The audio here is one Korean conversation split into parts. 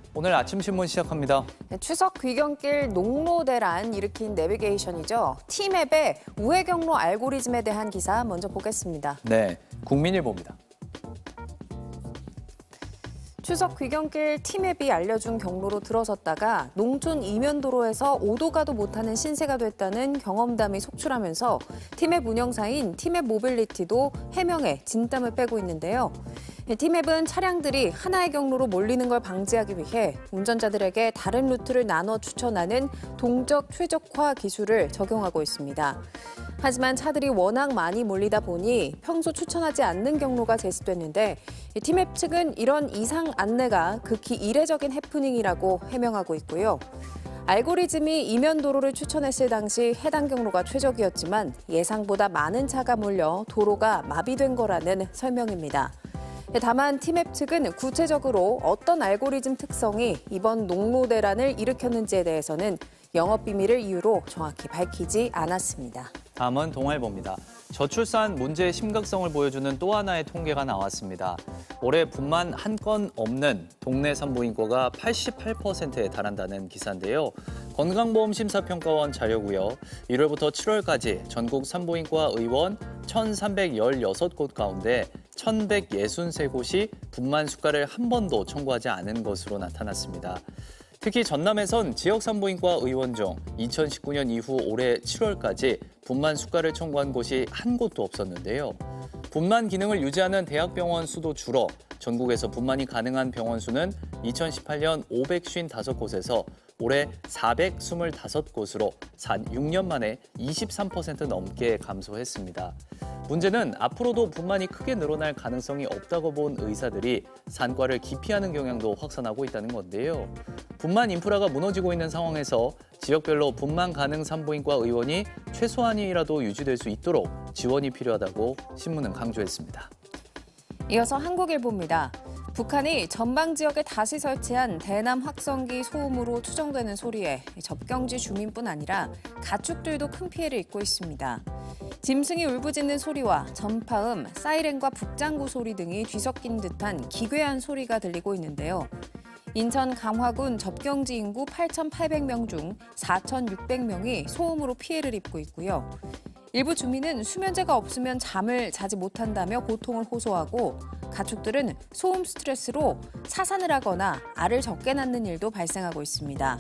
오늘 아침 신문 시작합니다. 추석 귀경길 농로대란 일으킨 내비게이션이죠. T맵의 우회 경로 알고리즘에 대한 기사 먼저 보겠습니다. 네, 국민일보입니다. 추석 귀경길 T맵이 알려준 경로로 들어섰다가 농촌 이면도로에서 오도 가도 못하는 신세가 됐다는 경험담이 속출하면서 T맵 운영사인 T맵 모빌리티도 해명에 진땀을 빼고 있는데요. T맵은 차량들이 하나의 경로로 몰리는 걸 방지하기 위해 운전자들에게 다른 루트를 나눠 추천하는 동적 최적화 기술을 적용하고 있습니다. 하지만 차들이 워낙 많이 몰리다 보니 평소 추천하지 않는 경로가 제시됐는데 T맵 측은 이런 이상 안내가 극히 이례적인 해프닝이라고 해명하고 있고요. 알고리즘이 이면도로를 추천했을 당시 해당 경로가 최적이었지만 예상보다 많은 차가 몰려 도로가 마비된 거라는 설명입니다. 다만 T맵 측은 구체적으로 어떤 알고리즘 특성이 이번 농로대란을 일으켰는지에 대해서는 영업비밀을 이유로 정확히 밝히지 않았습니다. 다음은 동아일보입니다. 저출산 문제의 심각성을 보여주는 또 하나의 통계가 나왔습니다. 올해 분만 한 건 없는 동네 산부인과가 88%에 달한다는 기사인데요. 건강보험심사평가원 자료고요. 1월부터 7월까지 전국 산부인과 의원 1,316곳 가운데 1,163곳이 분만 수가를 한 번도 청구하지 않은 것으로 나타났습니다. 특히 전남에선 지역산부인과 의원 중 2019년 이후 올해 7월까지 분만 수가를 청구한 곳이 한 곳도 없었는데요. 분만 기능을 유지하는 대학병원 수도 줄어 전국에서 분만이 가능한 병원 수는 2018년 555곳에서 올해 425곳으로 6년 만에 23% 넘게 감소했습니다. 문제는 앞으로도 분만이 크게 늘어날 가능성이 없다고 본 의사들이 산과를 기피하는 경향도 확산하고 있다는 건데요. 분만 인프라가 무너지고 있는 상황에서 지역별로 분만 가능 산부인과 의원이 최소한이라도 유지될 수 있도록 지원이 필요하다고 신문은 강조했습니다. 이어서 한국일보입니다. 북한이 전방 지역에 다시 설치한 대남 확성기 소음으로 추정되는 소리에 접경지 주민뿐 아니라 가축들도 큰 피해를 입고 있습니다. 짐승이 울부짖는 소리와 전파음, 사이렌과 북장구 소리 등이 뒤섞인 듯한 기괴한 소리가 들리고 있는데요. 인천 강화군 접경지 인구 8,800명 중 4,600명이 소음으로 피해를 입고 있고요. 일부 주민은 수면제가 없으면 잠을 자지 못한다며 고통을 호소하고 가축들은 소음 스트레스로 사산을 하거나 알을 적게 낳는 일도 발생하고 있습니다.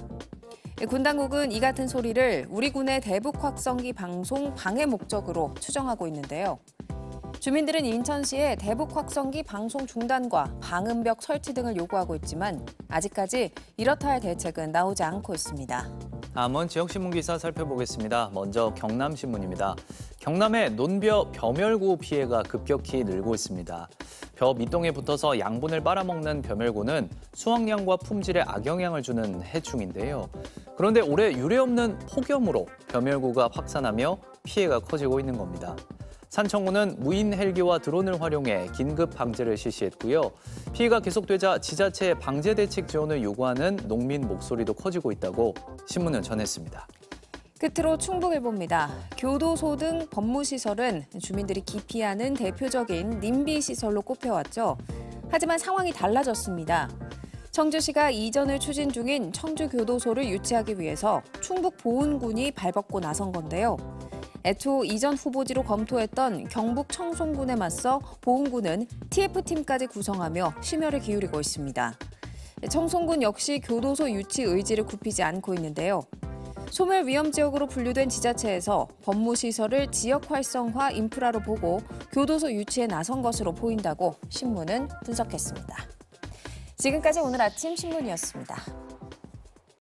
군 당국은 이 같은 소리를 우리 군의 대북 확성기 방송 방해 목적으로 추정하고 있는데요. 주민들은 인천시에 대북 확성기 방송 중단과 방음벽 설치 등을 요구하고 있지만 아직까지 이렇다 할 대책은 나오지 않고 있습니다. 다음은 지역신문 기사 살펴보겠습니다. 먼저 경남신문입니다. 경남의 논벼 벼멸구 피해가 급격히 늘고 있습니다. 벼 밑동에 붙어서 양분을 빨아먹는 벼멸구는 수확량과 품질에 악영향을 주는 해충인데요. 그런데 올해 유례없는 폭염으로 벼멸구가 확산하며 피해가 커지고 있는 겁니다. 산청구는 무인 헬기와 드론을 활용해 긴급 방제를 실시했고요. 피해가 계속되자 지자체의 방제 대책 지원을 요구하는 농민 목소리도 커지고 있다고 신문은 전했습니다. 끝으로 충북일보입니다. 교도소 등 법무시설은 주민들이 기피하는 대표적인 님비 시설로 꼽혀왔죠. 하지만 상황이 달라졌습니다. 청주시가 이전을 추진 중인 청주교도소를 유치하기 위해서 충북보훈군이 발벗고 나선 건데요. 애초 이전 후보지로 검토했던 경북 청송군에 맞서 보훈군은 TF팀까지 구성하며 심혈을 기울이고 있습니다. 청송군 역시 교도소 유치 의지를 굽히지 않고 있는데요. 소멸 위험 지역으로 분류된 지자체에서 법무시설을 지역 활성화 인프라로 보고 교도소 유치에 나선 것으로 보인다고 신문은 분석했습니다. 지금까지 오늘 아침 신문이었습니다.